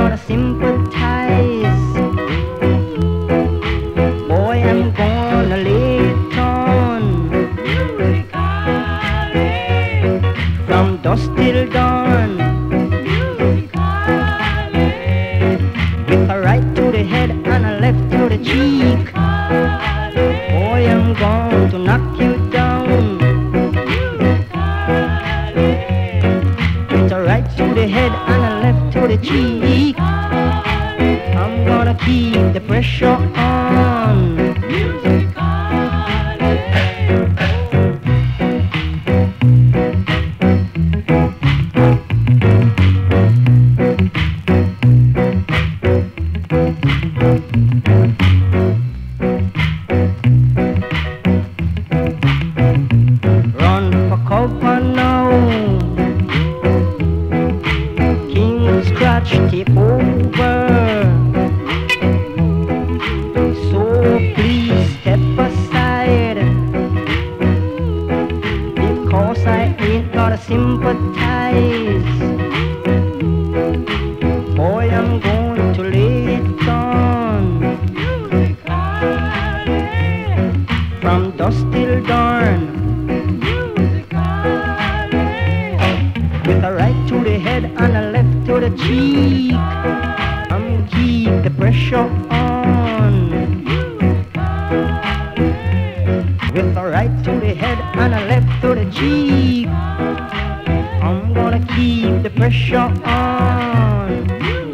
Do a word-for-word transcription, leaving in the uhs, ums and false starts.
gonna sympathize. Boy, I'm gonna lay it on. From dusk till dawn. With a right to the head and a left to the cheek. Boy, I'm going to knock you down. With a right to the head and a left to the cheek. I'm gonna keep the pressure on. Run for cover now. King Scratch take over. So please step aside, because I ain't gonna sympathize. Boy, I'm going to lay it on. From dusk till dawn. With a right to the head and a left to the cheek. I'm keep the pressure on. With a right to the head and a left to the cheek. I'm gonna keep the pressure on.